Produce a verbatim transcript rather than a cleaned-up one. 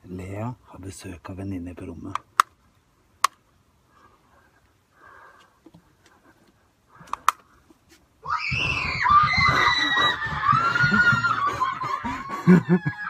Lea har besøk av venninner på rommet. Ha ha ha.